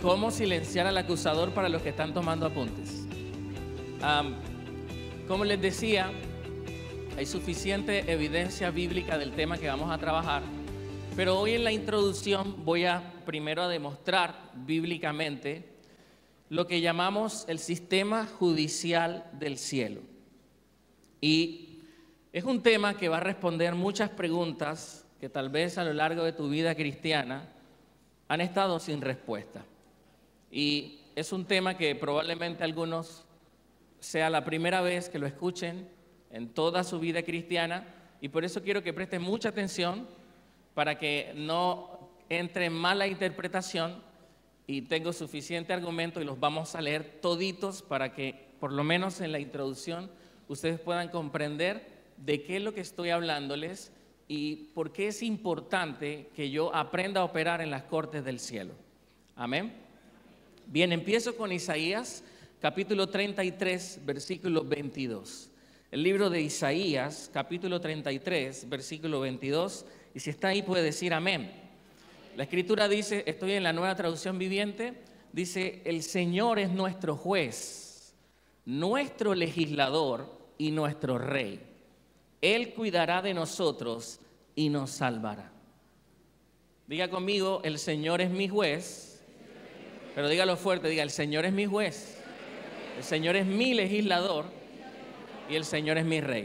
cómo silenciar al acusador para los que están tomando apuntes. Como les decía, hay suficiente evidencia bíblica del tema que vamos a trabajar, pero hoy en la introducción voy primero a demostrar bíblicamente lo que llamamos el sistema judicial del cielo. Y es un tema que va a responder muchas preguntas que tal vez a lo largo de tu vida cristiana han estado sin respuesta. Y es un tema que probablemente algunos sea la primera vez que lo escuchen en toda su vida cristiana, y por eso quiero que presten mucha atención para que no entre en mala interpretación, y tengo suficiente argumento y los vamos a leer toditos para que por lo menos en la introducción ustedes puedan comprender de qué es lo que estoy hablándoles y por qué es importante que yo aprenda a operar en las cortes del cielo. Amén. Bien, empiezo con Isaías, capítulo 33, versículo 22. El libro de Isaías, capítulo 33, versículo 22. Y si está ahí puede decir amén. La escritura dice, estoy en la Nueva Traducción Viviente, dice: el Señor es nuestro juez, nuestro legislador y nuestro rey. Él cuidará de nosotros y nos salvará. Diga conmigo, el Señor es mi juez, pero dígalo fuerte, diga: el Señor es mi juez, el Señor es mi legislador y el Señor es mi rey.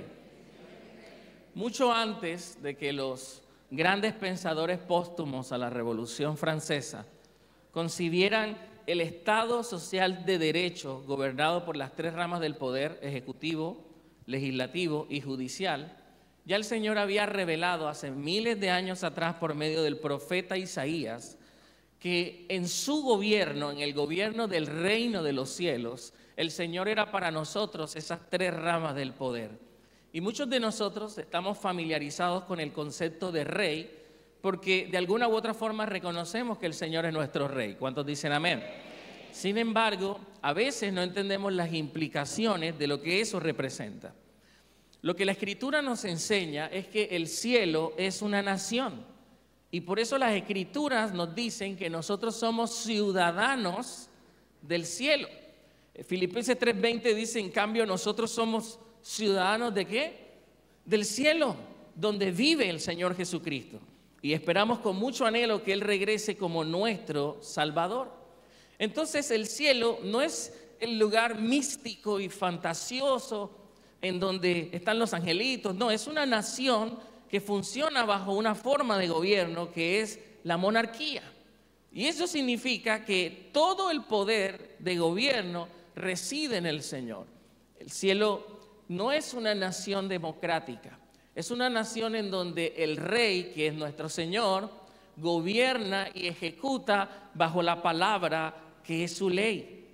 Mucho antes de que los grandes pensadores póstumos a la Revolución Francesa concibieran el Estado social de derecho gobernado por las tres ramas del poder, ejecutivo, legislativo y judicial, ya el Señor había revelado hace miles de años atrás por medio del profeta Isaías que en su gobierno, en el gobierno del reino de los cielos, el Señor era para nosotros esas tres ramas del poder. Y muchos de nosotros estamos familiarizados con el concepto de rey porque de alguna u otra forma reconocemos que el Señor es nuestro rey. ¿Cuántos dicen amén? Sin embargo, a veces no entendemos las implicaciones de lo que eso representa. Lo que la Escritura nos enseña es que el cielo es una nación y por eso las Escrituras nos dicen que nosotros somos ciudadanos del cielo. Filipenses 3:20 dice, en cambio, nosotros somos ciudadanos ¿de qué? Del cielo, donde vive el Señor Jesucristo. Y esperamos con mucho anhelo que Él regrese como nuestro Salvador. Entonces el cielo no es el lugar místico y fantasioso en donde están los angelitos. No, es una nación que funciona bajo una forma de gobierno que es la monarquía. Y eso significa que todo el poder de gobierno reside en el Señor. El cielo no es una nación democrática, es una nación en donde el rey, que es nuestro Señor, gobierna y ejecuta bajo la palabra que es su ley.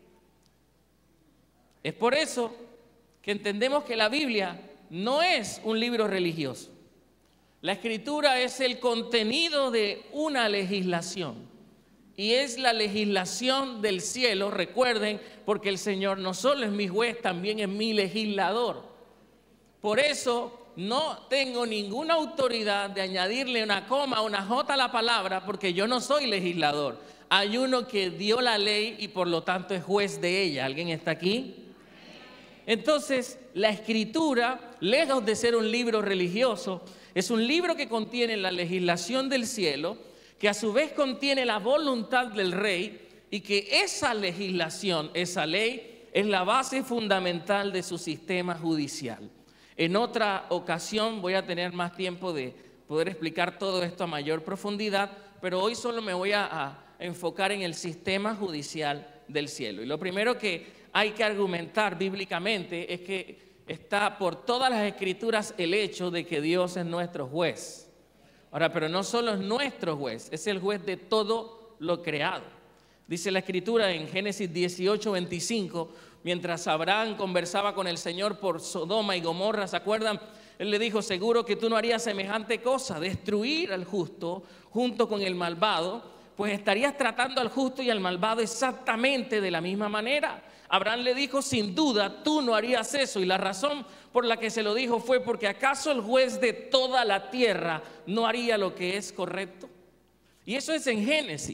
Es por eso que entendemos que la Biblia no es un libro religioso. La Escritura es el contenido de una legislación. Y es la legislación del cielo, recuerden, porque el Señor no solo es mi juez, también es mi legislador. Por eso no tengo ninguna autoridad de añadirle una coma o una jota a la palabra, porque yo no soy legislador. Hay uno que dio la ley y por lo tanto es juez de ella. ¿Alguien está aquí? Entonces, la Escritura, lejos de ser un libro religioso, es un libro que contiene la legislación del cielo, que a su vez contiene la voluntad del rey y que esa legislación, esa ley, es la base fundamental de su sistema judicial. En otra ocasión voy a tener más tiempo de poder explicar todo esto a mayor profundidad, pero hoy solo me voy a enfocar en el sistema judicial del cielo. Y lo primero que hay que argumentar bíblicamente es que está por todas las Escrituras el hecho de que Dios es nuestro juez. Ahora, pero no solo es nuestro juez, es el juez de todo lo creado. Dice la Escritura en Génesis 18:25, mientras Abraham conversaba con el Señor por Sodoma y Gomorra, ¿se acuerdan? Él le dijo, seguro que tú no harías semejante cosa, destruir al justo junto con el malvado, pues estarías tratando al justo y al malvado exactamente de la misma manera. Abraham le dijo, sin duda, tú no harías eso. Y la razón por la que se lo dijo fue porque ¿acaso el juez de toda la tierra no haría lo que es correcto? Y eso es en Génesis.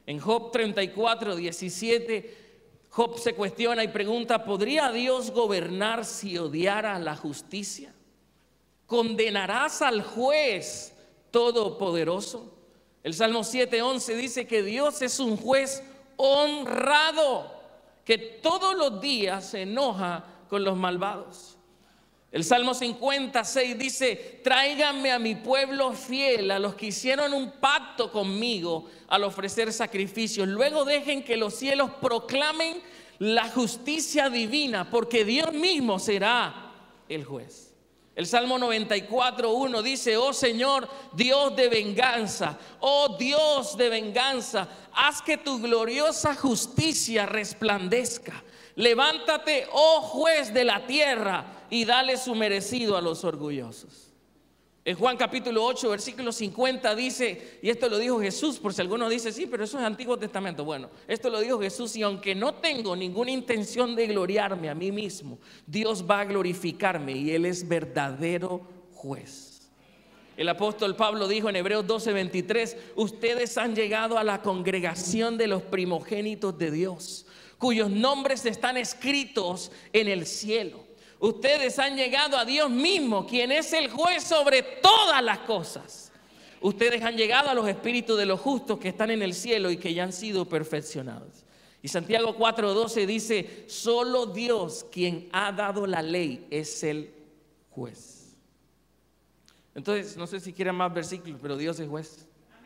En Job 34, 17, Job se cuestiona y pregunta: ¿podría Dios gobernar si odiara la justicia? ¿Condenarás al juez todopoderoso? El Salmo 7:11 dice que Dios es un juez honrado, que todos los días se enoja con los malvados. El Salmo 56 dice: tráiganme a mi pueblo fiel, a los que hicieron un pacto conmigo al ofrecer sacrificios. Luego dejen que los cielos proclamen la justicia divina, porque Dios mismo será el juez. El Salmo 94:1 dice: oh Señor, Dios de venganza, oh Dios de venganza, haz que tu gloriosa justicia resplandezca. Levántate, oh juez de la tierra, y dale su merecido a los orgullosos. En Juan capítulo 8, versículo 50 dice, y esto lo dijo Jesús, por si alguno dice: sí, pero eso es Antiguo Testamento. Bueno, esto lo dijo Jesús: y aunque no tengo ninguna intención de gloriarme a mí mismo, Dios va a glorificarme, y Él es verdadero juez. El apóstol Pablo dijo en Hebreos 12:23: ustedes han llegado a la congregación de los primogénitos de Dios, cuyos nombres están escritos en el cielo. Ustedes han llegado a Dios mismo, quien es el juez sobre todas las cosas. Ustedes han llegado a los espíritus de los justos que están en el cielo y que ya han sido perfeccionados. Y Santiago 4:12 dice: solo Dios, quien ha dado la ley, es el juez. Entonces, no sé si quieren más versículos, pero Dios es juez.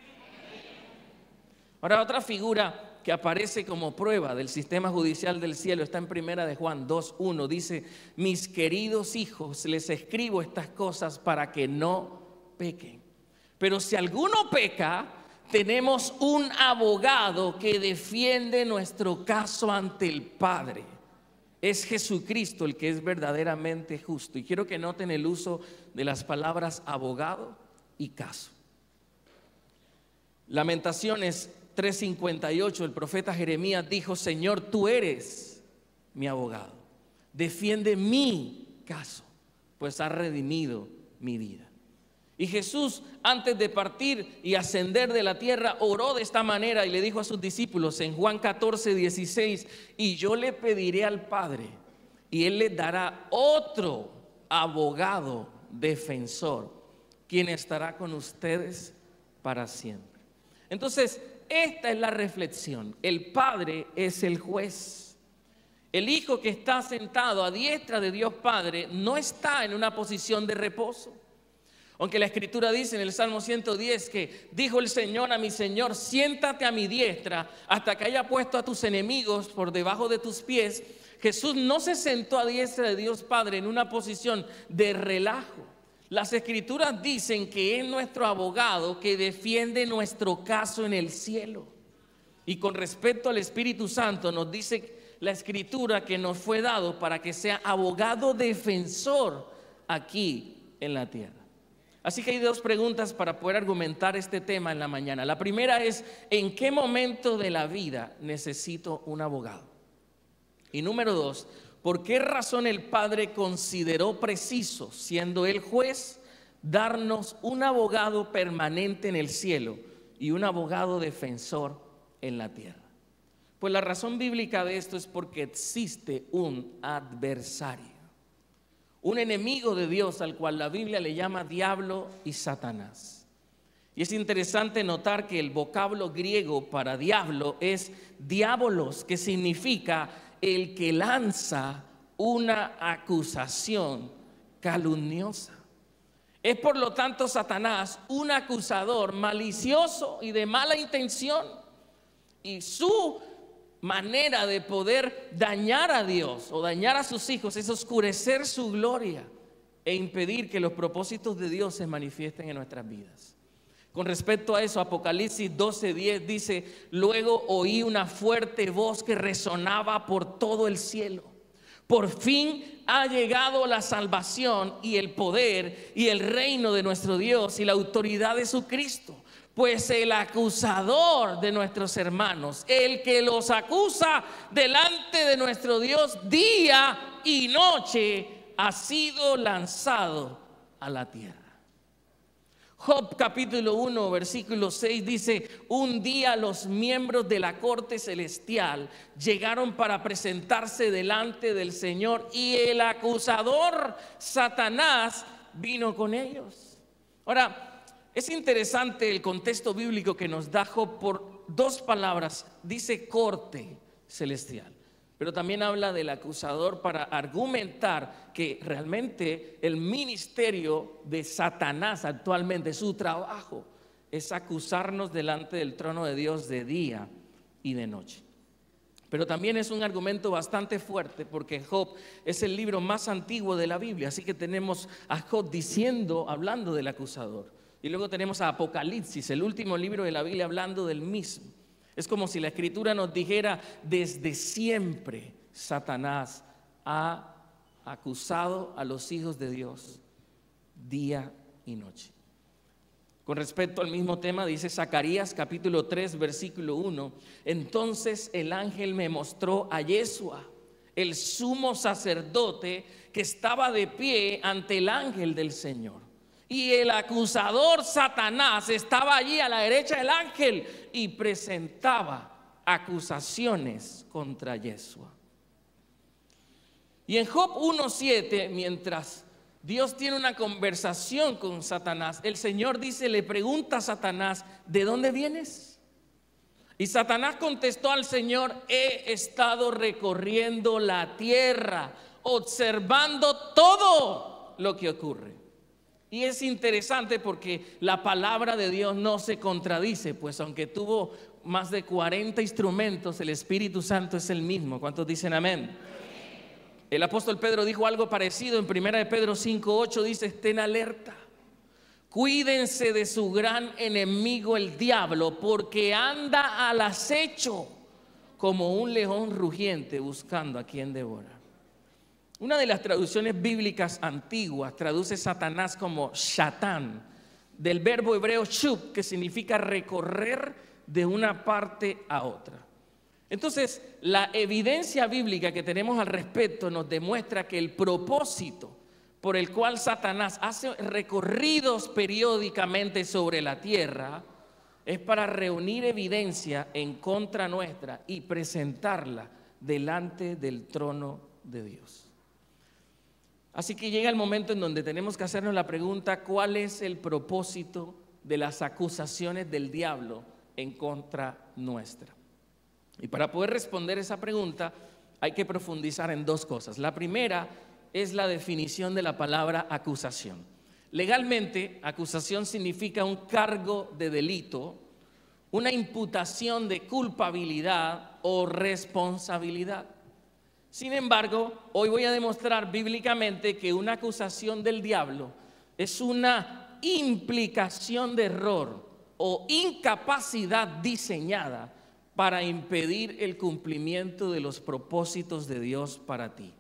Ahora, otra figura que aparece como prueba del sistema judicial del cielo está en Primera de Juan 2:1. Dice: mis queridos hijos, les escribo estas cosas para que no pequen. Pero si alguno peca, tenemos un abogado que defiende nuestro caso ante el Padre. Es Jesucristo el que es verdaderamente justo. Y quiero que noten el uso de las palabras abogado y caso. Lamentaciones 3:58, el profeta Jeremías dijo: Señor, tú eres mi abogado, defiende mi caso, pues has redimido mi vida. Y Jesús, antes de partir y ascender de la tierra, oró de esta manera y le dijo a sus discípulos en Juan 14:16: y yo le pediré al Padre, y Él les dará otro abogado defensor, quien estará con ustedes para siempre. Entonces, esta es la reflexión. El Padre es el juez. El Hijo, que está sentado a diestra de Dios Padre, no está en una posición de reposo. Aunque la Escritura dice en el Salmo 110 que dijo el Señor a mi Señor: siéntate a mi diestra hasta que haya puesto a tus enemigos por debajo de tus pies. Jesús no se sentó a diestra de Dios Padre en una posición de relajo. Las Escrituras dicen que es nuestro abogado que defiende nuestro caso en el cielo. Y con respecto al Espíritu Santo, nos dice la Escritura que nos fue dado para que sea abogado defensor aquí en la tierra. Así que hay dos preguntas para poder argumentar este tema en la mañana. La primera es: ¿en qué momento de la vida necesito un abogado? Y número dos, ¿por qué razón el Padre consideró preciso, siendo Él juez, darnos un abogado permanente en el cielo y un abogado defensor en la tierra? Pues la razón bíblica de esto es porque existe un adversario, un enemigo de Dios al cual la Biblia le llama diablo y Satanás. Y es interesante notar que el vocablo griego para diablo es diabolos, que significa el que lanza una acusación calumniosa. Es por lo tanto Satanás un acusador malicioso y de mala intención, y su manera de poder dañar a Dios o dañar a sus hijos es oscurecer su gloria e impedir que los propósitos de Dios se manifiesten en nuestras vidas. Con respecto a eso, Apocalipsis 12:10 dice: luego oí una fuerte voz que resonaba por todo el cielo: por fin ha llegado la salvación y el poder y el reino de nuestro Dios y la autoridad de su Cristo. Pues el acusador de nuestros hermanos, el que los acusa delante de nuestro Dios día y noche, ha sido lanzado a la tierra. Job capítulo 1, versículo 6 dice: un día los miembros de la corte celestial llegaron para presentarse delante del Señor y el acusador Satanás vino con ellos. Ahora, es interesante el contexto bíblico que nos da Job por dos palabras. Dice corte celestial, pero también habla del acusador para argumentar que realmente el ministerio de Satanás actualmente, su trabajo, es acusarnos delante del trono de Dios de día y de noche. Pero también es un argumento bastante fuerte porque Job es el libro más antiguo de la Biblia, así que tenemos a Job hablando del acusador. Y luego tenemos a Apocalipsis, el último libro de la Biblia, hablando del mismo. Es como si la Escritura nos dijera: desde siempre Satanás ha acusado a los hijos de Dios día y noche. Con respecto al mismo tema, dice Zacarías capítulo 3 versículo 1: entonces el ángel me mostró a Yeshua, el sumo sacerdote, que estaba de pie ante el ángel del Señor. Y el acusador Satanás estaba allí a la derecha del ángel y presentaba acusaciones contra Yeshua. Y en Job 1:7, mientras Dios tiene una conversación con Satanás, el Señor le pregunta a Satanás: ¿de dónde vienes? Y Satanás contestó al Señor: he estado recorriendo la tierra, observando todo lo que ocurre. Y es interesante porque la palabra de Dios no se contradice, pues aunque tuvo más de 40 instrumentos, el Espíritu Santo es el mismo. ¿Cuántos dicen amén? El apóstol Pedro dijo algo parecido en 1 de Pedro 5:8, dice: estén alerta, cuídense de su gran enemigo el diablo, porque anda al acecho como un león rugiente buscando a quien devorar. Una de las traducciones bíblicas antiguas traduce Satanás como Shatán, del verbo hebreo shub, que significa recorrer de una parte a otra. Entonces, la evidencia bíblica que tenemos al respecto nos demuestra que el propósito por el cual Satanás hace recorridos periódicamente sobre la tierra es para reunir evidencia en contra nuestra y presentarla delante del trono de Dios. Así que llega el momento en donde tenemos que hacernos la pregunta: ¿cuál es el propósito de las acusaciones del diablo en contra nuestra? Y para poder responder esa pregunta hay que profundizar en dos cosas. La primera es la definición de la palabra acusación. Legalmente, acusación significa un cargo de delito, una imputación de culpabilidad o responsabilidad. Sin embargo, hoy voy a demostrar bíblicamente que una acusación del diablo es una implicación de error o incapacidad diseñada para impedir el cumplimiento de los propósitos de Dios para ti.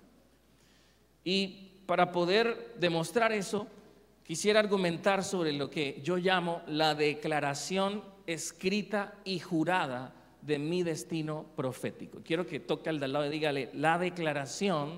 Y para poder demostrar eso, quisiera argumentar sobre lo que yo llamo la declaración escrita y jurada de mi destino profético. Quiero que toque al de al lado y dígale: la declaración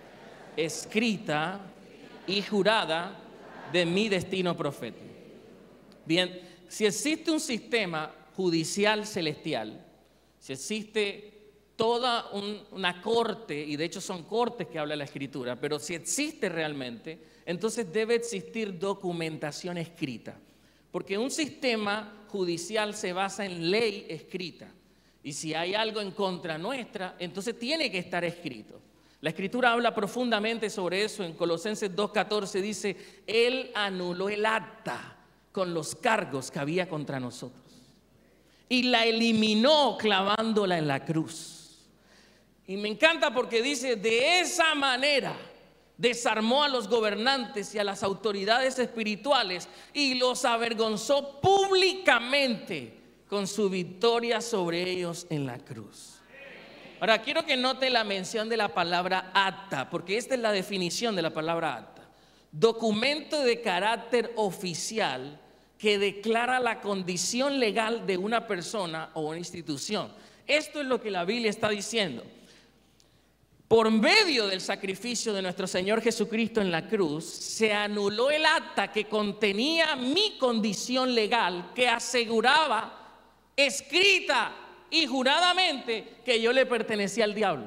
escrita y jurada de mi destino profético. Bien, si existe un sistema judicial celestial, si existe toda una corte, y de hecho son cortes que habla la Escritura, pero si existe realmente, entonces debe existir documentación escrita, porque un sistema judicial se basa en ley escrita. Y si hay algo en contra nuestra, entonces tiene que estar escrito. La Escritura habla profundamente sobre eso. En Colosenses 2:14 dice: Él anuló el acta con los cargos que había contra nosotros y la eliminó clavándola en la cruz. Y me encanta porque dice: de esa manera desarmó a los gobernantes y a las autoridades espirituales y los avergonzó públicamente con su victoria sobre ellos en la cruz. Ahora quiero que note la mención de la palabra acta, porque esta es la definición de la palabra acta: documento de carácter oficial que declara la condición legal de una persona o una institución. Esto es lo que la Biblia está diciendo. por medio del sacrificio de nuestro Señor Jesucristo en la cruz, se anuló el acta que contenía mi condición legal, que aseguraba escrita y juradamente que yo le pertenecía al diablo.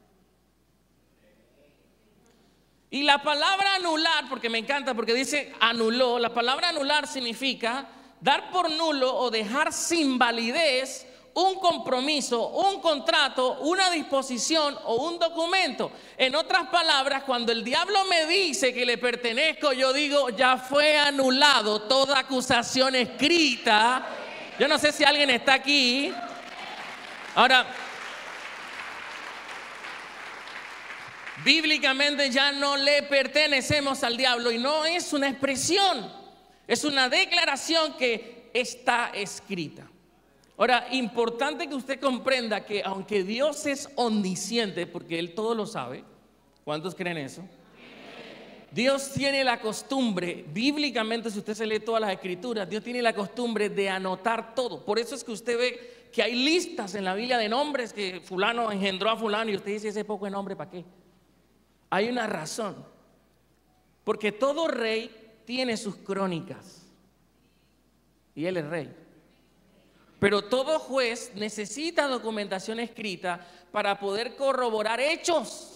Y la palabra anular, porque me encanta, porque dice anuló, la palabra anular significa dar por nulo o dejar sin validez un compromiso, un contrato, una disposición o un documento. En otras palabras, cuando el diablo me dice que le pertenezco, yo digo, ya fue anulado toda acusación escrita. Yo no sé si alguien está aquí. Ahora, bíblicamente ya no le pertenecemos al diablo, y no es una expresión, es una declaración que está escrita. Ahora, importante que usted comprenda que aunque Dios es omnisciente, porque Él todo lo sabe, ¿cuántos creen eso? Dios tiene la costumbre, bíblicamente, si usted se lee todas las escrituras, Dios tiene la costumbre de anotar todo. Por eso es que usted ve que hay listas en la Biblia de nombres, que fulano engendró a fulano, y usted dice, ese poco de nombre, ¿para qué? Hay una razón, porque todo rey tiene sus crónicas, y él es rey. Pero todo juez necesita documentación escrita para poder corroborar hechos.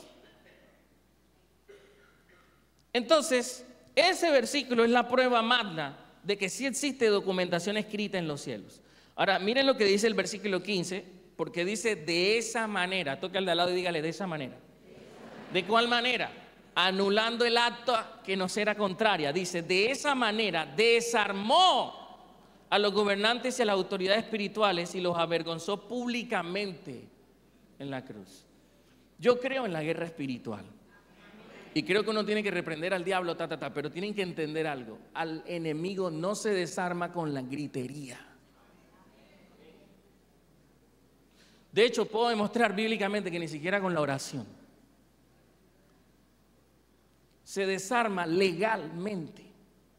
Entonces, ese versículo es la prueba magna de que sí existe documentación escrita en los cielos. Ahora, miren lo que dice el versículo 15, porque dice de esa manera. Toque al de al lado y dígale, de esa manera. ¿De cuál manera? Anulando el acto que nos era contraria. Dice, de esa manera desarmó a los gobernantes y a las autoridades espirituales y los avergonzó públicamente en la cruz. Yo creo en la guerra espiritual y creo que uno tiene que reprender al diablo, pero tienen que entender algo: al enemigo no se desarma con la gritería. De hecho, puedo demostrar bíblicamente que ni siquiera con la oración. Se desarma legalmente.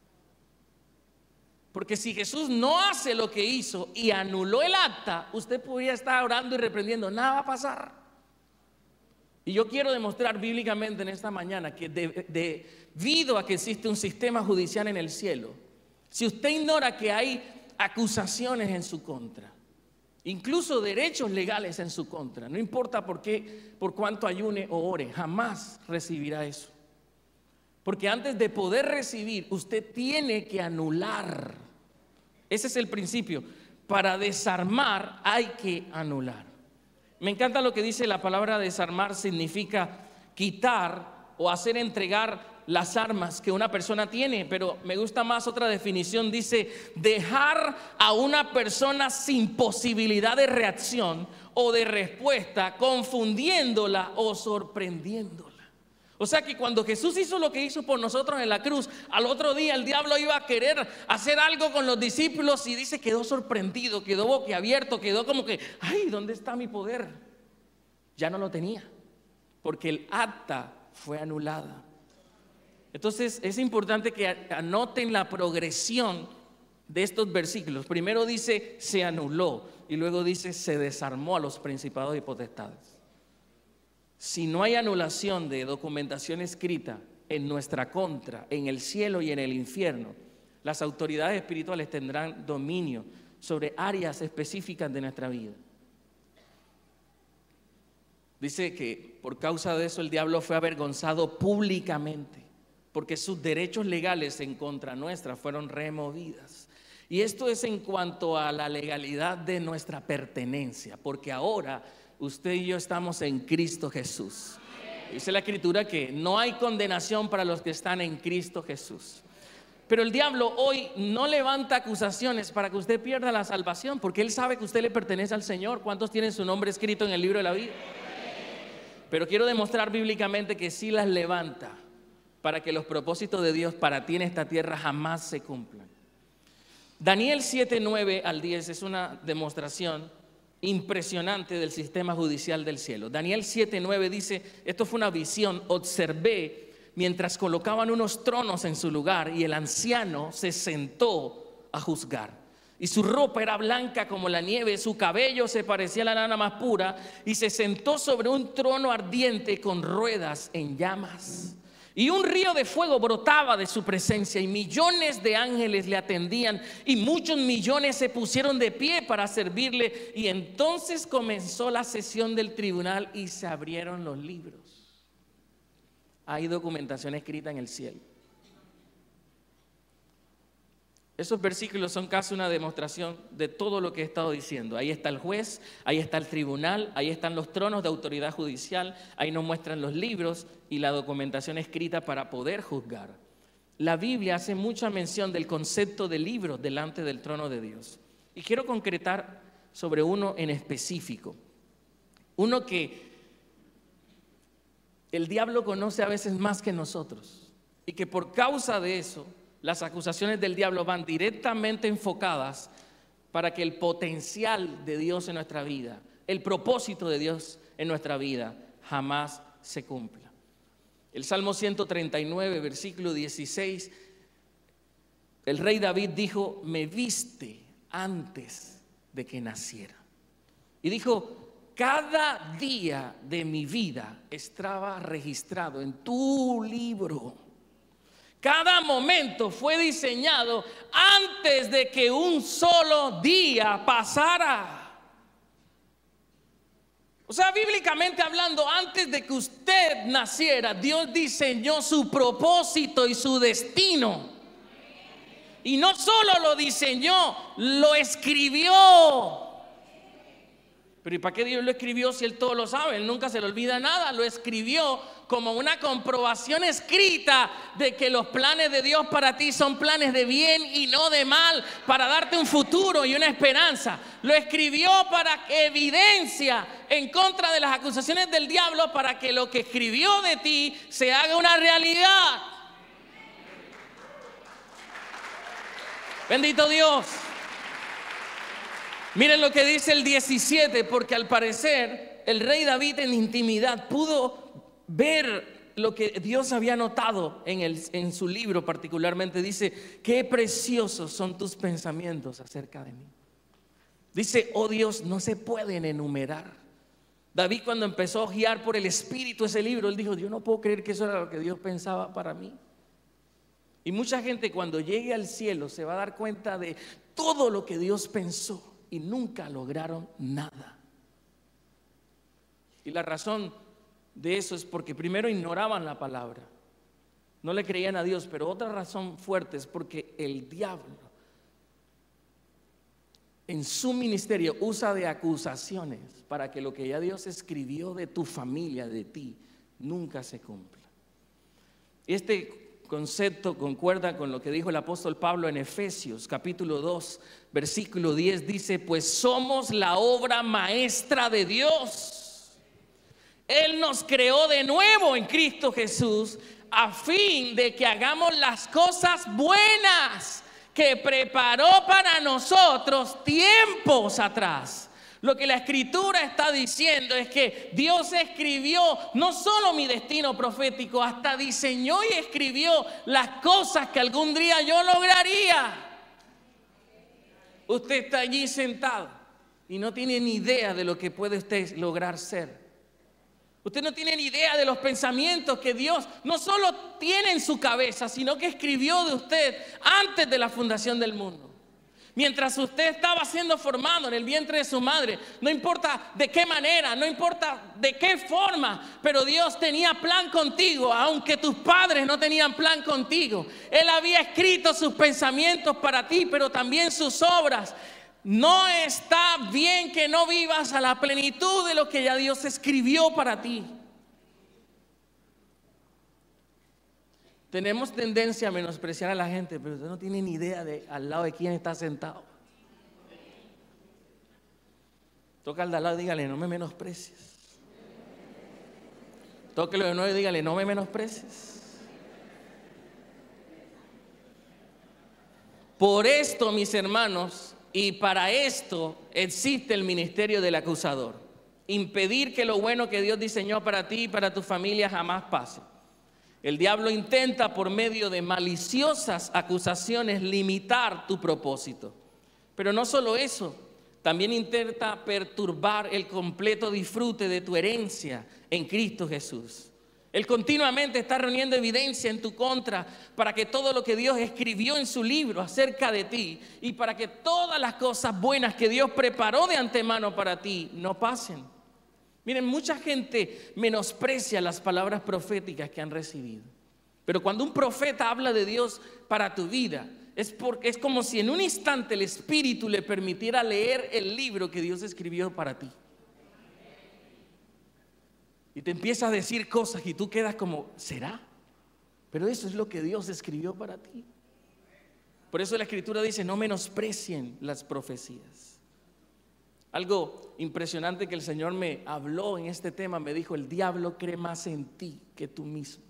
Porque si Jesús no hace lo que hizo y anuló el acta, usted podría estar orando y reprendiendo, nada va a pasar. Y yo quiero demostrar bíblicamente en esta mañana que debido a que existe un sistema judicial en el cielo, si usted ignora que hay acusaciones en su contra, incluso derechos legales en su contra, no importa por cuánto ayune o ore, jamás recibirá eso. Porque antes de poder recibir, usted tiene que anular. Ese es el principio. Para desarmar hay que anular. Me encanta lo que dice la palabra desarmar. Significa quitar o hacer entregar las armas que una persona tiene. Pero me gusta más otra definición. Dice dejar a una persona sin posibilidad de reacción o de respuesta, confundiéndola o sorprendiéndola. O sea que cuando Jesús hizo lo que hizo por nosotros en la cruz, al otro día el diablo iba a querer hacer algo con los discípulos y dice, quedó sorprendido, quedó boquiabierto, quedó como que, ay, ¿dónde está mi poder? Ya no lo tenía, porque el acta fue anulada. Entonces es importante que anoten la progresión de estos versículos. Primero dice, se anuló, y luego dice, se desarmó a los principados y potestades. Si no hay anulación de documentación escrita en nuestra contra, en el cielo y en el infierno, las autoridades espirituales tendrán dominio sobre áreas específicas de nuestra vida. Dice que por causa de eso el diablo fue avergonzado públicamente, porque sus derechos legales en contra nuestra fueron removidas. Y esto es en cuanto a la legalidad de nuestra pertenencia, porque ahora usted y yo estamos en Cristo Jesús. Dice la Escritura que no hay condenación para los que están en Cristo Jesús. Pero el diablo hoy no levanta acusaciones para que usted pierda la salvación, porque él sabe que usted le pertenece al Señor. ¿Cuántos tienen su nombre escrito en el libro de la vida? Pero quiero demostrar bíblicamente que sí las levanta para que los propósitos de Dios para ti en esta tierra jamás se cumplan. Daniel 7:9 al 10 es una demostración impresionante del sistema judicial del cielo. Daniel 7:9 dice, esto fue una visión, observé mientras colocaban unos tronos en su lugar y el anciano se sentó a juzgar. y su ropa era blanca como la nieve, su cabello se parecía a la lana más pura, y se sentó sobre un trono ardiente con ruedas en llamas. Y un río de fuego brotaba de su presencia, y millones de ángeles le atendían, y muchos millones se pusieron de pie para servirle. Y entonces comenzó la sesión del tribunal y se abrieron los libros. Hay documentación escrita en el cielo. Esos versículos son casi una demostración de todo lo que he estado diciendo. Ahí está el juez, ahí está el tribunal, ahí están los tronos de autoridad judicial, ahí nos muestran los libros y la documentación escrita para poder juzgar. La Biblia hace mucha mención del concepto de libros delante del trono de Dios. Y quiero concretar sobre uno en específico. Uno que el diablo conoce a veces más que nosotros, y que por causa de eso las acusaciones del diablo van directamente enfocadas para que el potencial de Dios en nuestra vida, el propósito de Dios en nuestra vida jamás se cumpla. El Salmo 139, versículo 16, el rey David dijo: me viste antes de que naciera. Y dijo: cada día de mi vida estaba registrado en tu libro. Cada momento fue diseñado antes de que un solo día pasara. O sea, bíblicamente hablando, antes de que usted naciera, Dios diseñó su propósito y su destino. Y no solo lo diseñó, lo escribió. Pero ¿y para qué Dios lo escribió si Él todo lo sabe? Él nunca se le olvida nada. Lo escribió como una comprobación escrita de que los planes de Dios para ti son planes de bien y no de mal, para darte un futuro y una esperanza. Lo escribió para que evidencia en contra de las acusaciones del diablo, para que lo que escribió de ti se haga una realidad. Bendito Dios. Miren lo que dice el 17, porque al parecer el rey David en intimidad pudo ver lo que Dios había notado en su libro particularmente. Dice: qué preciosos son tus pensamientos acerca de mí. Dice: oh Dios, no se pueden enumerar. David, cuando empezó a guiar por el Espíritu ese libro, él dijo: yo no puedo creer que eso era lo que Dios pensaba para mí. Y mucha gente cuando llegue al cielo se va a dar cuenta de todo lo que Dios pensó, y nunca lograron nada. Y la razón de eso es porque primero ignoraban la palabra, no le creían a Dios. Pero otra razón fuerte es porque el diablo en su ministerio usa de acusaciones para que lo que ya Dios escribió de tu familia, de ti, nunca se cumpla. Este concepto concuerda con lo que dijo el apóstol Pablo en Efesios capítulo 2 versículo 10. Dice: pues somos la obra maestra de Dios. Él nos creó de nuevo en Cristo Jesús a fin de que hagamos las cosas buenas que preparó para nosotros tiempos atrás. Lo que la Escritura está diciendo es que Dios escribió no solo mi destino profético, hasta diseñó y escribió las cosas que algún día yo lograría. Usted está allí sentado y no tiene ni idea de lo que puede usted lograr ser. Usted no tiene ni idea de los pensamientos que Dios no solo tiene en su cabeza, sino que escribió de usted antes de la fundación del mundo. Mientras usted estaba siendo formado en el vientre de su madre, no importa de qué manera, no importa de qué forma, pero Dios tenía plan contigo, aunque tus padres no tenían plan contigo. Él había escrito sus pensamientos para ti, pero también sus obras. No está bien que no vivas a la plenitud de lo que ya Dios escribió para ti. Tenemos tendencia a menospreciar a la gente, pero usted no tiene ni idea de al lado de quién está sentado. Toca al de al lado y dígale: no me menosprecies. Tóquelo de nuevo y dígale: no me menosprecies. Por esto, mis hermanos, y para esto existe el ministerio del acusador: impedir que lo bueno que Dios diseñó para ti y para tu familia jamás pase. El diablo intenta por medio de maliciosas acusaciones limitar tu propósito. Pero no solo eso, también intenta perturbar el completo disfrute de tu herencia en Cristo Jesús. Él continuamente está reuniendo evidencia en tu contra para que todo lo que Dios escribió en su libro acerca de ti y para que todas las cosas buenas que Dios preparó de antemano para ti no pasen. Miren, mucha gente menosprecia las palabras proféticas que han recibido. Pero cuando un profeta habla de Dios para tu vida, es como si en un instante el Espíritu le permitiera leer el libro que Dios escribió para ti. Y te empieza a decir cosas y tú quedas como, ¿será? Pero eso es lo que Dios escribió para ti. Por eso la Escritura dice, no menosprecien las profecías. Algo impresionante que el Señor me habló en este tema, me dijo, el diablo cree más en ti que tú mismo.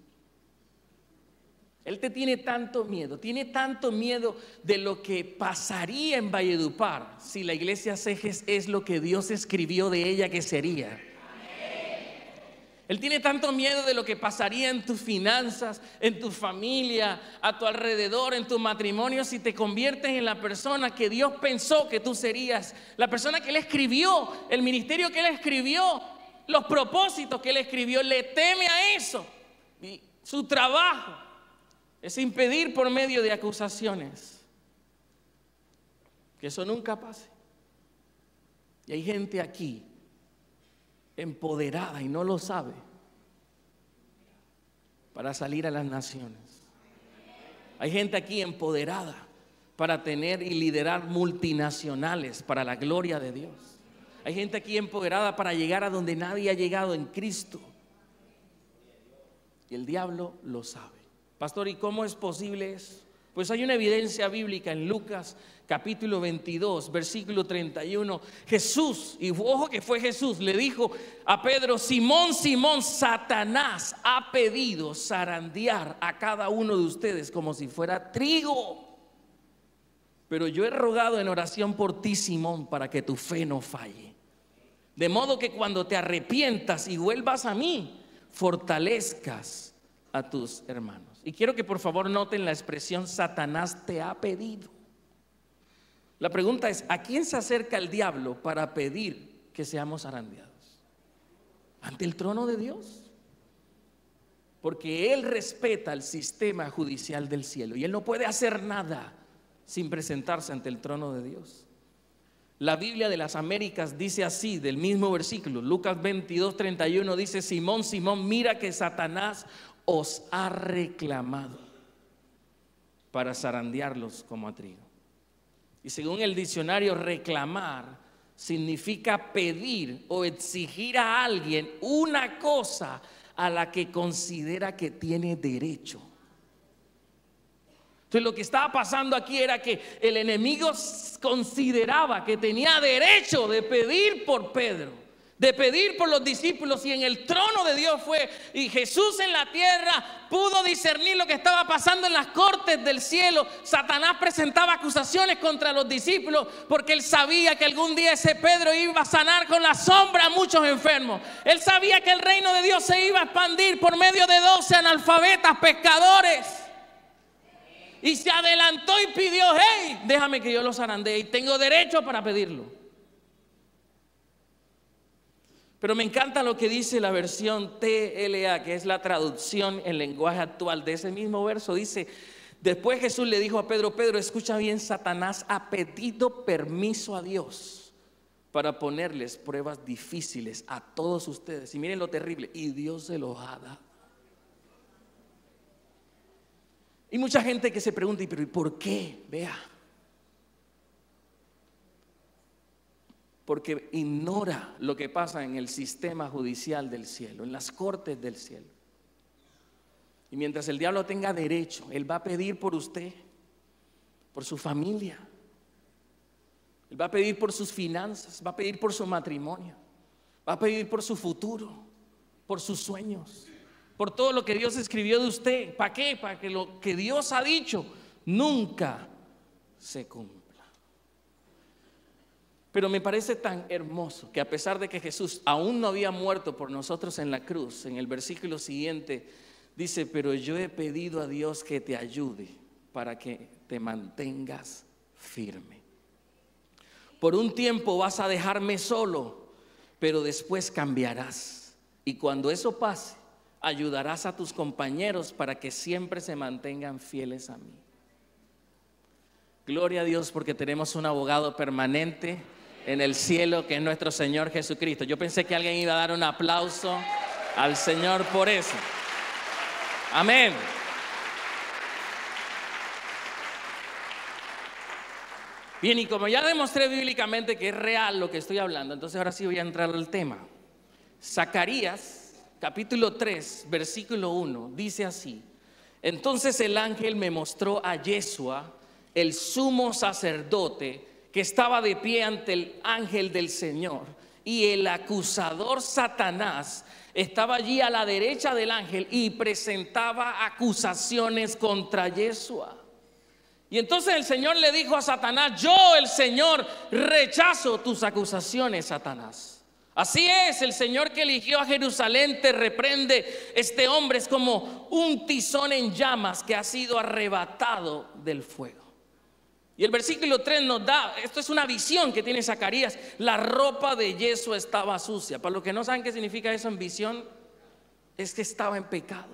Él te tiene tanto miedo de lo que pasaría en Valledupar si la iglesia Cejes es lo que Dios escribió de ella que sería. Él tiene tanto miedo de lo que pasaría en tus finanzas, en tu familia, a tu alrededor, en tu matrimonio, si te conviertes en la persona que Dios pensó que tú serías, la persona que Él escribió, el ministerio que Él escribió, los propósitos que Él escribió. Le teme a eso. Y su trabajo es impedir por medio de acusaciones que eso nunca pase. Y hay gente aquí empoderada y no lo sabe para salir a las naciones. Hay gente aquí empoderada para tener y liderar multinacionales para la gloria de Dios. Hay gente aquí empoderada para llegar a donde nadie ha llegado en Cristo. Y el diablo lo sabe. Pastor, ¿y cómo es posible eso? Pues hay una evidencia bíblica en Lucas capítulo 22, versículo 31. Jesús, y ojo que fue Jesús, le dijo a Pedro, Simón, Simón, Satanás ha pedido zarandear a cada uno de ustedes como si fuera trigo. Pero yo he rogado en oración por ti, Simón, para que tu fe no falle. De modo que cuando te arrepientas y vuelvas a mí, fortalezcas a tus hermanos. Y quiero que por favor noten la expresión Satanás te ha pedido. La pregunta es, ¿a quién se acerca el diablo para pedir que seamos zarandeados? ¿Ante el trono de Dios? Porque Él respeta el sistema judicial del cielo y Él no puede hacer nada sin presentarse ante el trono de Dios. La Biblia de las Américas dice así, del mismo versículo, Lucas 22, 31 dice, Simón, Simón, mira que Satanás os ha reclamado para zarandearlos como a trigo. Y según el diccionario, reclamar significa pedir o exigir a alguien una cosa a la que considera que tiene derecho. Entonces lo que estaba pasando aquí era que el enemigo consideraba que tenía derecho de pedir por Pedro, de pedir por los discípulos, y en el trono de Dios fue, y Jesús en la tierra pudo discernir lo que estaba pasando en las cortes del cielo. Satanás presentaba acusaciones contra los discípulos porque él sabía que algún día ese Pedro iba a sanar con la sombra a muchos enfermos. Él sabía que el reino de Dios se iba a expandir por medio de 12 analfabetas pescadores. Y se adelantó y pidió, hey, déjame que yo los zarandee y tengo derecho para pedirlo. Pero me encanta lo que dice la versión TLA, que es la traducción en lenguaje actual de ese mismo verso. Dice, después Jesús le dijo a Pedro, Pedro, escucha bien, Satanás ha pedido permiso a Dios para ponerles pruebas difíciles a todos ustedes. Y miren lo terrible, y Dios se los ha dado. Y mucha gente que se pregunta, pero ¿y por qué? Vea. Porque ignora lo que pasa en el sistema judicial del cielo, en las cortes del cielo. Y mientras el diablo tenga derecho, él va a pedir por usted, por su familia. Él va a pedir por sus finanzas, va a pedir por su matrimonio, va a pedir por su futuro, por sus sueños, por todo lo que Dios escribió de usted. ¿Para qué? Para que lo que Dios ha dicho nunca se cumpla. Pero me parece tan hermoso que a pesar de que Jesús aún no había muerto por nosotros en la cruz, en el versículo siguiente dice, pero yo he pedido a Dios que te ayude para que te mantengas firme. Por un tiempo vas a dejarme solo, pero después cambiarás. Y cuando eso pase, ayudarás a tus compañeros para que siempre se mantengan fieles a mí. Gloria a Dios porque tenemos un abogado permanente en el cielo que es nuestro Señor Jesucristo. Yo pensé que alguien iba a dar un aplauso al Señor por eso. Amén. Bien, y como ya demostré bíblicamente que es real lo que estoy hablando, entonces ahora sí voy a entrar al tema. Zacarías, capítulo 3, versículo 1, dice así: entonces el ángel me mostró a Yeshua, el sumo sacerdote, que estaba de pie ante el ángel del Señor, y el acusador Satanás estaba allí a la derecha del ángel y presentaba acusaciones contra Yeshua. Y entonces el Señor le dijo a Satanás: yo, el Señor, rechazo tus acusaciones, Satanás. Así es, el Señor que eligió a Jerusalén te reprende. Este hombre es como un tizón en llamas que ha sido arrebatado del fuego. Y el versículo 3 nos da, esto es una visión que tiene Zacarías: la ropa de Yeshua estaba sucia. Para los que no saben qué significa eso en visión, es que estaba en pecado.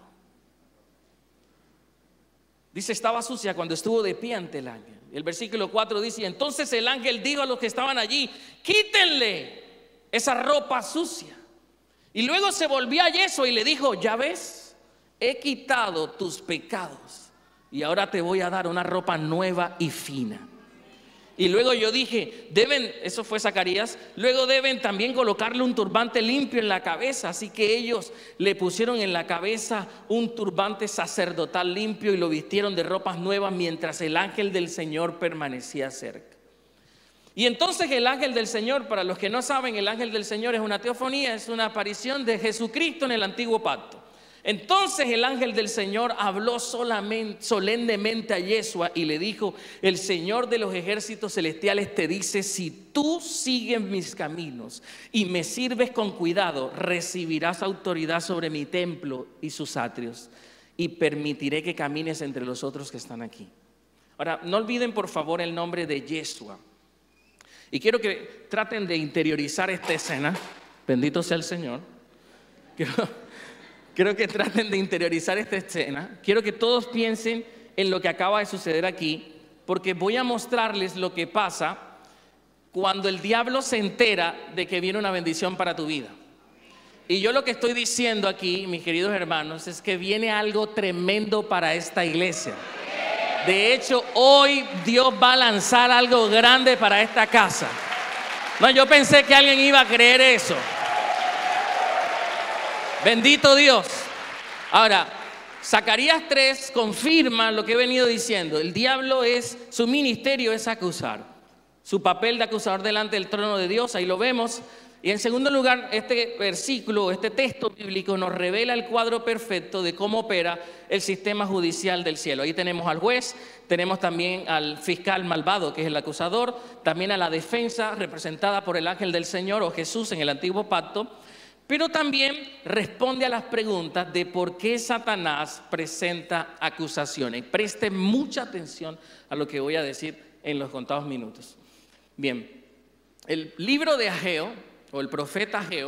Dice, estaba sucia cuando estuvo de pie ante el ángel. El versículo 4 dice: entonces el ángel dijo a los que estaban allí: quítenle esa ropa sucia. Y luego se volvió a Yeshua y le dijo: ya ves, he quitado tus pecados y ahora te voy a dar una ropa nueva y fina. Y luego yo dije, eso fue Zacarías, luego deben también colocarle un turbante limpio en la cabeza. Así que ellos le pusieron en la cabeza un turbante sacerdotal limpio y lo vistieron de ropas nuevas mientras el ángel del Señor permanecía cerca. Y entonces el ángel del Señor, para los que no saben, el ángel del Señor es una teofonía, es una aparición de Jesucristo en el antiguo pacto. Entonces el ángel del Señor habló solemnemente a Yeshua y le dijo: el Señor de los ejércitos celestiales te dice, si tú sigues mis caminos y me sirves con cuidado, recibirás autoridad sobre mi templo y sus atrios, y permitiré que camines entre los otros que están aquí. Ahora, no olviden por favor el nombre de Yeshua. Y quiero que traten de interiorizar esta escena. Bendito sea el Señor. Quiero que traten de interiorizar esta escena. Quiero que todos piensen en lo que acaba de suceder aquí, porque voy a mostrarles lo que pasa cuando el diablo se entera de que viene una bendición para tu vida. Y yo lo que estoy diciendo aquí, mis queridos hermanos, es que viene algo tremendo para esta iglesia. De hecho, hoy Dios va a lanzar algo grande para esta casa. No, yo pensé que alguien iba a creer eso. Bendito Dios. Ahora, Zacarías 3 confirma lo que he venido diciendo. El diablo su ministerio es acusar. Su papel de acusador delante del trono de Dios, ahí lo vemos. Y en segundo lugar, este versículo, este texto bíblico nos revela el cuadro perfecto de cómo opera el sistema judicial del cielo. Ahí tenemos al juez, tenemos también al fiscal malvado, que es el acusador, también a la defensa representada por el ángel del Señor o Jesús en el antiguo pacto, pero también responde a las preguntas de por qué Satanás presenta acusaciones. Preste mucha atención a lo que voy a decir en los contados minutos. Bien, el libro de Ageo, o el profeta Ageo,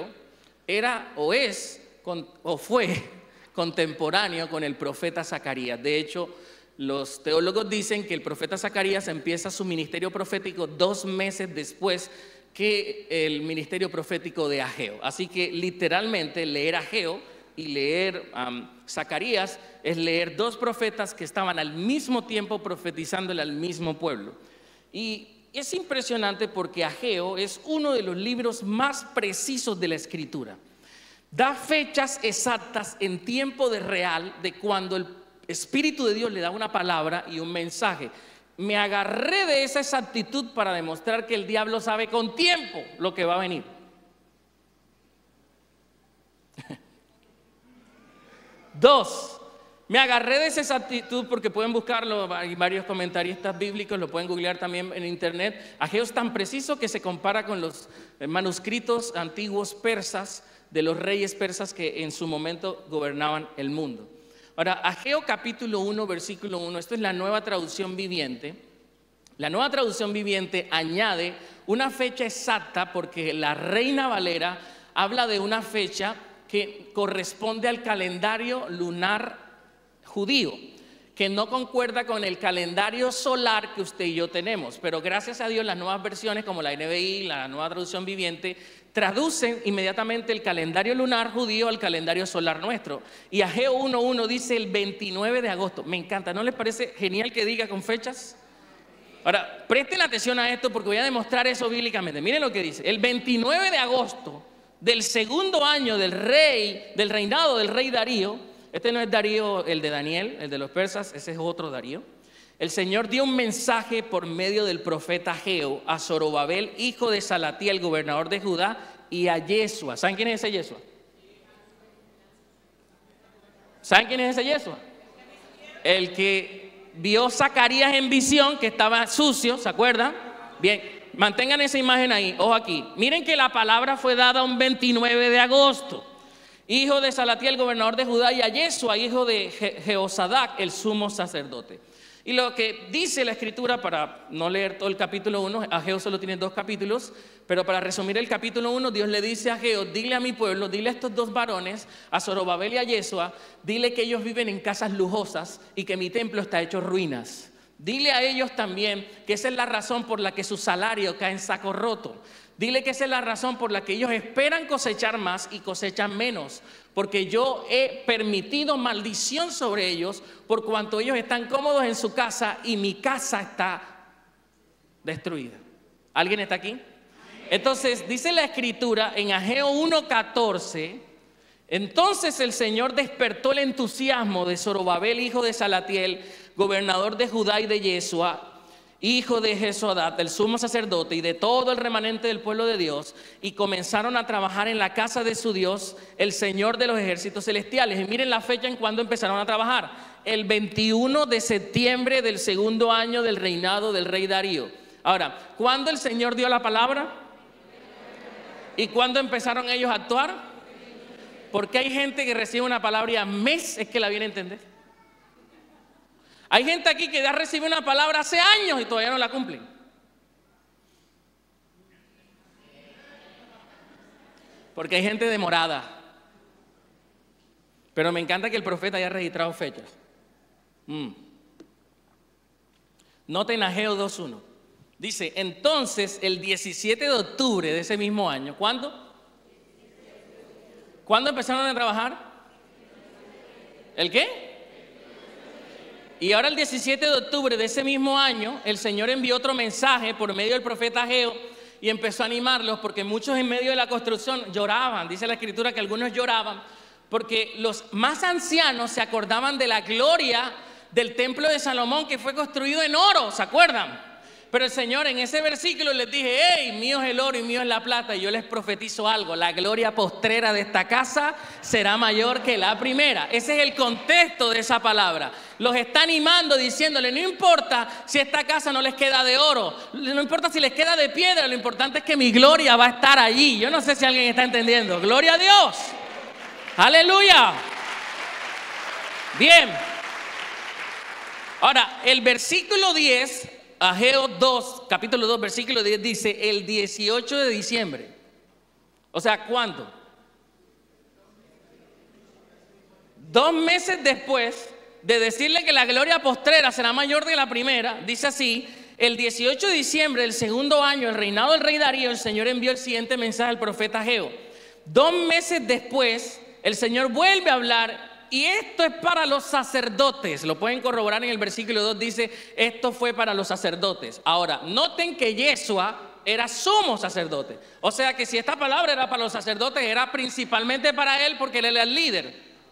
fue contemporáneo con el profeta Zacarías. De hecho, los teólogos dicen que el profeta Zacarías empieza su ministerio profético 2 meses después que el ministerio profético de Ageo. Así que literalmente leer Ageo y leer Zacarías es leer 2 profetas que estaban al mismo tiempo profetizándole al mismo pueblo. Y es impresionante porque Ageo es uno de los libros más precisos de la Escritura. Da fechas exactas en tiempo real de cuando el Espíritu de Dios le da una palabra y un mensaje. Me agarré de esa exactitud para demostrar que el diablo sabe con tiempo lo que va a venir. 2. Me agarré de esa exactitud porque pueden buscarlo, hay varios comentaristas bíblicos, lo pueden googlear también en internet. Ageo es tan preciso que se compara con los manuscritos antiguos persas de los reyes persas que en su momento gobernaban el mundo. Ahora, Ageo capítulo 1, versículo 1, esto es la Nueva Traducción Viviente. La Nueva Traducción Viviente añade una fecha exacta porque la Reina Valera habla de una fecha que corresponde al calendario lunar judío, que no concuerda con el calendario solar que usted y yo tenemos. Pero gracias a Dios las nuevas versiones como la NBI, la Nueva Traducción Viviente, traducen inmediatamente el calendario lunar judío al calendario solar nuestro. Y Ageo 1.1 dice el 29 de agosto. Me encanta, ¿no les parece genial que diga con fechas? Ahora, presten atención a esto porque voy a demostrar eso bíblicamente. Miren lo que dice. El 29 de agosto del segundo año del reinado del rey Darío, este no es Darío el de Daniel, el de los persas, ese es otro Darío. El Señor dio un mensaje por medio del profeta Ageo a Zorobabel, hijo de Salatiel, gobernador de Judá, y a Yeshua. ¿Saben quién es ese Yeshua? ¿Saben quién es ese Yeshua? El que vio Zacarías en visión, que estaba sucio, ¿se acuerdan? Bien, mantengan esa imagen ahí, ojo aquí. Miren que la palabra fue dada un 29 de agosto. Hijo de Salatiel, gobernador de Judá, y a Yeshua, hijo de Jehosadac, el sumo sacerdote. Y lo que dice la escritura, para no leer todo el capítulo 1, Ageo solo tiene 2 capítulos, pero para resumir el capítulo 1, Dios le dice a Ageo, dile a mi pueblo, dile a estos 2 varones, a Zorobabel y a Yeshua, dile que ellos viven en casas lujosas y que mi templo está hecho ruinas. Dile a ellos también que esa es la razón por la que su salario cae en saco roto. Dile que esa es la razón por la que ellos esperan cosechar más y cosechan menos, porque yo he permitido maldición sobre ellos por cuanto ellos están cómodos en su casa y mi casa está destruida. ¿Alguien está aquí? Entonces dice la escritura en Ageo 1.14, entonces el Señor despertó el entusiasmo de Zorobabel, hijo de Salatiel, gobernador de Judá, y de Yeshua, hijo de Jehozadak, el sumo sacerdote, y de todo el remanente del pueblo de Dios, y comenzaron a trabajar en la casa de su Dios, el Señor de los ejércitos celestiales. Y miren la fecha en cuando empezaron a trabajar, el 21 de septiembre del segundo año del reinado del rey Darío. Ahora, ¿cuándo el Señor dio la palabra? ¿Y cuándo empezaron ellos a actuar? Porque hay gente que recibe una palabra y a mes es que la viene a entender. Hay gente aquí que ya recibió una palabra hace años y todavía no la cumplen. Porque hay gente demorada. Pero me encanta que el profeta haya registrado fechas. Noten Ageo 2.1. Dice, entonces el 17 de octubre de ese mismo año, ¿cuándo? ¿Cuándo empezaron a trabajar? ¿El qué? Y ahora el 17 de octubre de ese mismo año, el Señor envió otro mensaje por medio del profeta Ageo y empezó a animarlos porque muchos en medio de la construcción lloraban. Dice la escritura que algunos lloraban porque los más ancianos se acordaban de la gloria del templo de Salomón que fue construido en oro, ¿se acuerdan? Pero el Señor en ese versículo les dije, hey, mío es el oro y mío es la plata. Y yo les profetizo algo, la gloria postrera de esta casa será mayor que la primera. Ese es el contexto de esa palabra. Los está animando diciéndole, no importa si esta casa no les queda de oro, no importa si les queda de piedra, lo importante es que mi gloria va a estar allí. Yo no sé si alguien está entendiendo. Gloria a Dios. Aleluya. Bien. Ahora, el versículo 10... Ageo 2, capítulo 2, versículo 10 dice el 18 de diciembre. O sea, ¿cuándo? 2 meses después de decirle que la gloria postrera será mayor que la primera, dice así, el 18 de diciembre del segundo año, el reinado del rey Darío, el Señor envió el siguiente mensaje al profeta Ageo. 2 meses después, el Señor vuelve a hablar. Y esto es para los sacerdotes. Lo pueden corroborar en el versículo 2. Dice, esto fue para los sacerdotes. Ahora, noten que Yeshua era sumo sacerdote. O sea que si esta palabra era para los sacerdotes, era principalmente para él porque él era el líder.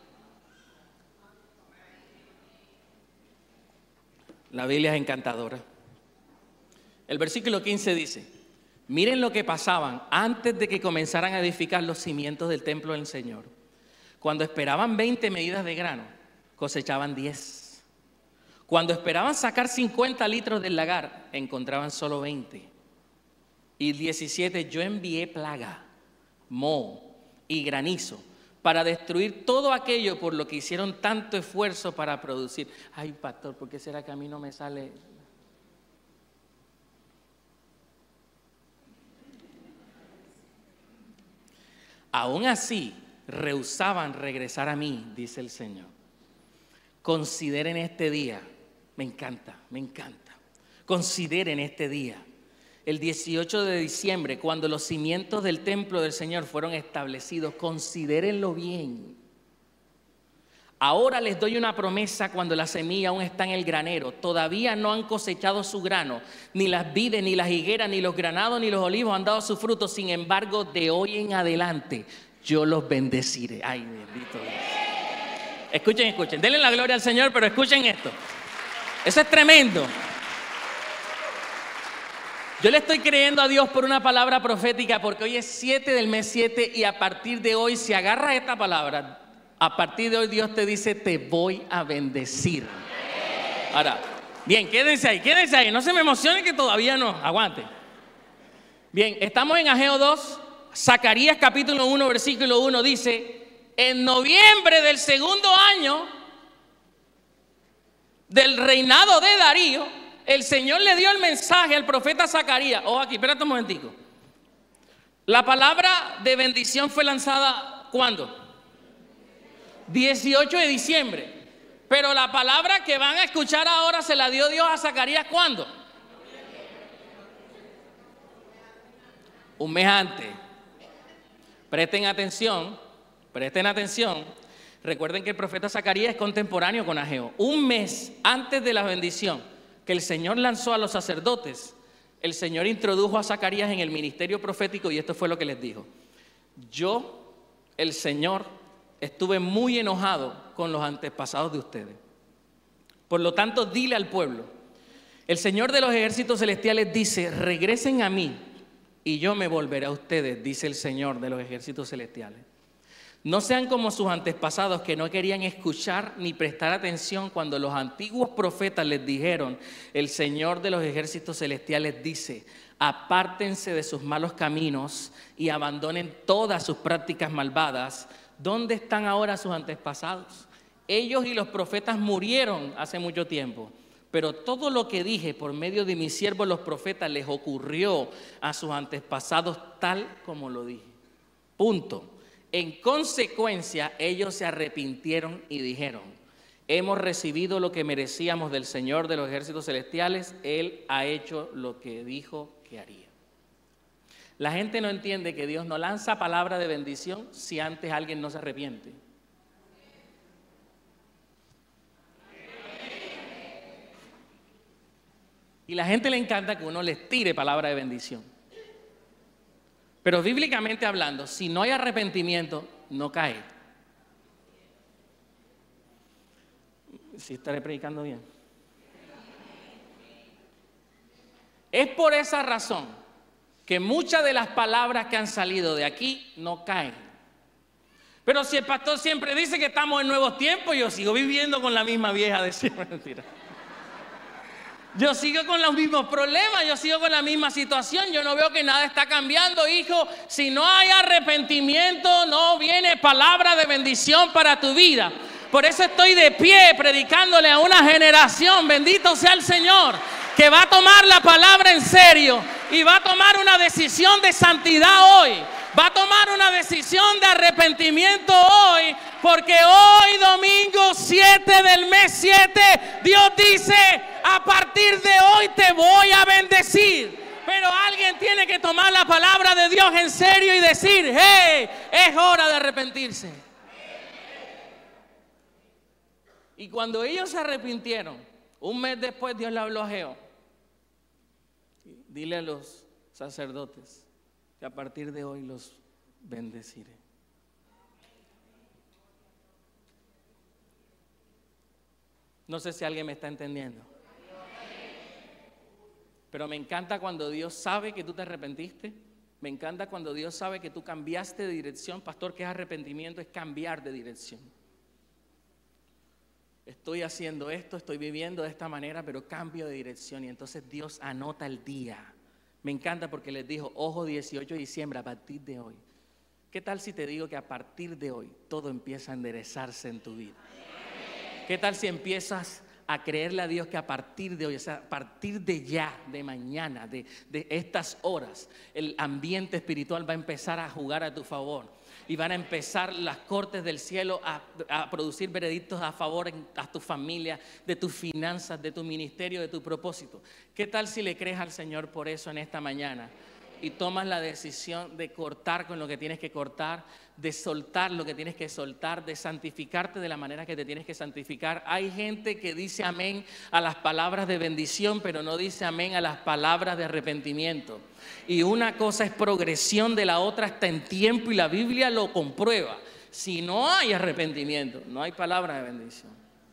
La Biblia es encantadora. El versículo 15 dice, miren lo que pasaban antes de que comenzaran a edificar los cimientos del templo del Señor. Cuando esperaban 20 medidas de grano, cosechaban 10. Cuando esperaban sacar 50 litros del lagar, encontraban solo 20. Y 17, yo envié plaga, moho y granizo para destruir todo aquello por lo que hicieron tanto esfuerzo para producir. Ay, pastor, ¿por qué será que a mí no me sale? aún así rehusaban regresar a mí, dice el Señor. Consideren este día, me encanta, consideren este día, el 18 de diciembre, cuando los cimientos del templo del Señor fueron establecidos, considérenlo bien. Ahora les doy una promesa cuando la semilla aún está en el granero. Todavía no han cosechado su grano, ni las vides, ni las higueras, ni los granados, ni los olivos han dado su fruto. Sin embargo, de hoy en adelante, yo los bendeciré. Ay, bendito Dios. Escuchen, denle la gloria al Señor, pero escuchen esto. Eso es tremendo. Yo le estoy creyendo a Dios por una palabra profética, porque hoy es 7 del mes 7 y a partir de hoy, si agarras esta palabra, a partir de hoy Dios te dice, te voy a bendecir. Ahora, bien, quédense ahí, no se me emocionen que todavía no, aguante. Bien, estamos en Ageo 2, Zacarías capítulo 1, versículo 1 dice, en noviembre del segundo año del reinado de Darío, el Señor le dio el mensaje al profeta Zacarías. Ojo aquí, espérate un momentico. La palabra de bendición fue lanzada ¿cuándo? 18 de diciembre. Pero la palabra que van a escuchar ahora se la dio Dios a Zacarías ¿cuándo? Un mes antes. Presten atención. Recuerden que el profeta Zacarías es contemporáneo con Ageo. Un mes antes de la bendición que el Señor lanzó a los sacerdotes, el Señor introdujo a Zacarías en el ministerio profético y esto fue lo que les dijo. Yo, el Señor, estuve muy enojado con los antepasados de ustedes. Por lo tanto, dile al pueblo, el Señor de los ejércitos celestiales dice, regresen a mí y yo me volveré a ustedes, dice el Señor de los ejércitos celestiales. No sean como sus antepasados que no querían escuchar ni prestar atención cuando los antiguos profetas les dijeron, el Señor de los ejércitos celestiales dice, apártense de sus malos caminos y abandonen todas sus prácticas malvadas. ¿Dónde están ahora sus antepasados? Ellos y los profetas murieron hace mucho tiempo, pero todo lo que dije por medio de mis siervos los profetas les ocurrió a sus antepasados tal como lo dije. Punto. En consecuencia, ellos se arrepintieron y dijeron, hemos recibido lo que merecíamos del Señor de los ejércitos celestiales, Él ha hecho lo que dijo que haría. La gente no entiende que Dios no lanza palabra de bendición si antes alguien no se arrepiente. Y la gente le encanta que uno les tire palabra de bendición. Pero bíblicamente hablando, si no hay arrepentimiento, no cae. ¿Sí estaré predicando bien? Es por esa razón que muchas de las palabras que han salido de aquí no caen. Pero si el pastor siempre dice que estamos en nuevos tiempos, yo sigo viviendo con la misma vieja de siempre. Mentira. Yo sigo con los mismos problemas, yo sigo con la misma situación, yo no veo que nada está cambiando, hijo. Si no hay arrepentimiento, no viene palabra de bendición para tu vida. Por eso estoy de pie predicándole a una generación, bendito sea el Señor, que va a tomar la palabra en serio y va a tomar una decisión de santidad hoy. Va a tomar una decisión de arrepentimiento hoy, porque hoy domingo 7 del mes 7, Dios dice, a partir de hoy te voy a bendecir. Pero alguien tiene que tomar la palabra de Dios en serio y decir, hey, es hora de arrepentirse. Y cuando ellos se arrepintieron, un mes después Dios le habló a Ageo. Dile a los sacerdotes que a partir de hoy los bendeciré. No sé si alguien me está entendiendo. Pero me encanta cuando Dios sabe que tú te arrepentiste. Me encanta cuando Dios sabe que tú cambiaste de dirección. Pastor, ¿qué es arrepentimiento? Es cambiar de dirección. Estoy haciendo esto, estoy viviendo de esta manera, pero cambio de dirección. Y entonces Dios anota el día. Me encanta porque les dijo, ojo, 18 de diciembre, a partir de hoy. ¿Qué tal si te digo que a partir de hoy todo empieza a enderezarse en tu vida? ¿Qué tal si empiezas a creerle a Dios que a partir de hoy, o sea, a partir de ya, de mañana, de estas horas, el ambiente espiritual va a empezar a jugar a tu favor. Y van a empezar las cortes del cielo a producir veredictos a favor a tu familia, de tus finanzas, de tu ministerio, de tu propósito. ¿Qué tal si le crees al Señor por eso en esta mañana? Y tomas la decisión de cortar con lo que tienes que cortar, de soltar lo que tienes que soltar, de santificarte de la manera que te tienes que santificar. Hay gente que dice amén a las palabras de bendición, pero no dice amén a las palabras de arrepentimiento. Y una cosa es progresión de la otra hasta en tiempo, y la Biblia lo comprueba. Si no hay arrepentimiento, no hay palabra de bendición.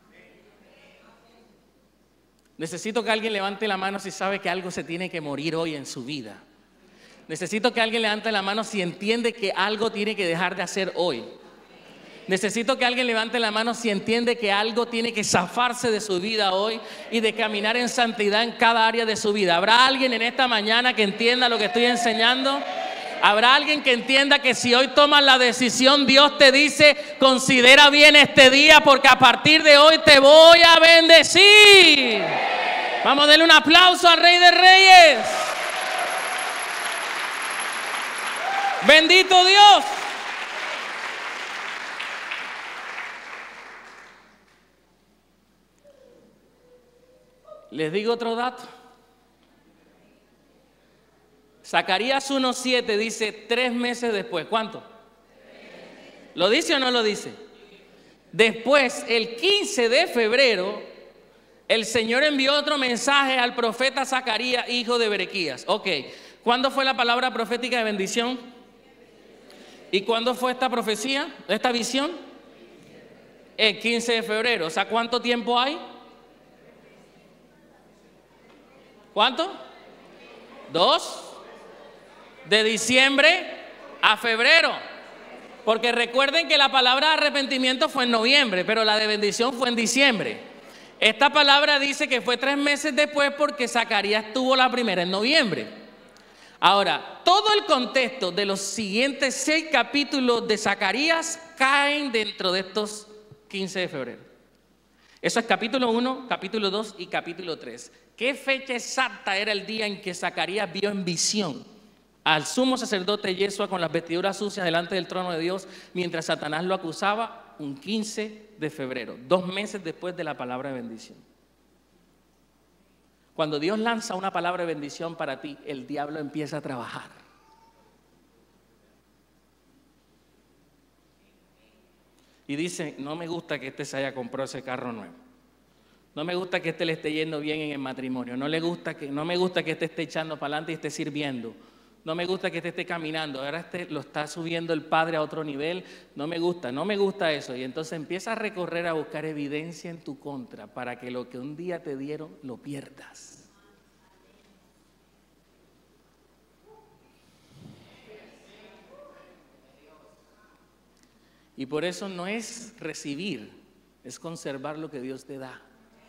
Necesito que alguien levante la mano si sabe que algo se tiene que morir hoy en su vida. Necesito que alguien levante la mano si entiende que algo tiene que dejar de hacer hoy. Necesito que alguien levante la mano si entiende que algo tiene que zafarse de su vida hoy y de caminar en santidad en cada área de su vida. ¿Habrá alguien en esta mañana que entienda lo que estoy enseñando? ¿Habrá alguien que entienda que si hoy tomas la decisión, Dios te dice, considera bien este día porque a partir de hoy te voy a bendecir? Vamos a darle un aplauso al Rey de Reyes. Bendito Dios. Les digo otro dato. Zacarías 1:7 dice 3 meses después. ¿Cuánto? ¿Lo dice o no lo dice? Después, el 15 de febrero, el Señor envió otro mensaje al profeta Zacarías, hijo de Berequías. Ok, ¿cuándo fue la palabra profética de bendición? ¿Y cuándo fue esta profecía, esta visión? El 15 de febrero. O sea, ¿cuánto tiempo hay? ¿Cuánto? 2. De diciembre a febrero. Porque recuerden que la palabra de arrepentimiento fue en noviembre, pero la de bendición fue en diciembre. Esta palabra dice que fue 3 meses después porque Zacarías tuvo la primera en noviembre. Ahora, todo el contexto de los siguientes 6 capítulos de Zacarías caen dentro de estos 15 de febrero. Eso es capítulo 1, capítulo 2 y capítulo 3. ¿Qué fecha exacta era el día en que Zacarías vio en visión al sumo sacerdote Yeshua con las vestiduras sucias delante del trono de Dios mientras Satanás lo acusaba? Un 15 de febrero, 2 meses después de la palabra de bendición. Cuando Dios lanza una palabra de bendición para ti, el diablo empieza a trabajar. Y dice, no me gusta que este se haya comprado ese carro nuevo. No me gusta que este le esté yendo bien en el matrimonio. No me gusta que este esté echando para adelante y esté sirviendo. No me gusta que este esté caminando. Ahora lo está subiendo el Padre a otro nivel. No me gusta eso. Y entonces empieza a recorrer, a buscar evidencia en tu contra para que lo que un día te dieron lo pierdas. Y por eso no es recibir, es conservar lo que Dios te da.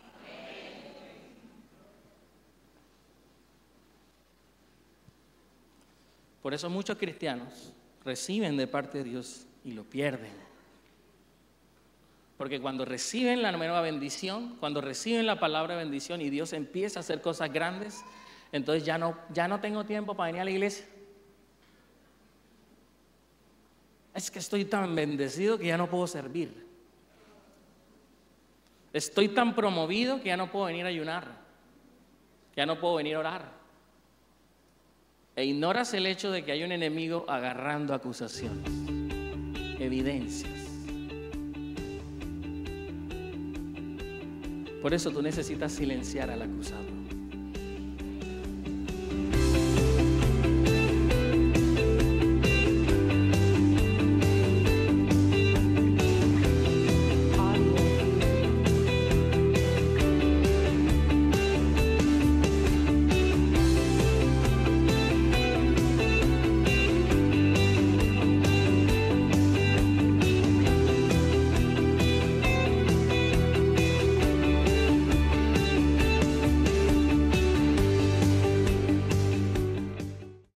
Por eso muchos cristianos reciben de parte de Dios y lo pierden. Porque cuando reciben la nueva bendición, cuando reciben la palabra bendición y Dios empieza a hacer cosas grandes, entonces ya no tengo tiempo para venir a la iglesia. Es que estoy tan bendecido que ya no puedo servir. Estoy tan promovido que ya no puedo venir a ayunar, que ya no puedo venir a orar. E ignoras el hecho de que hay un enemigo agarrando acusaciones, evidencias. Por eso tú necesitas silenciar al acusador.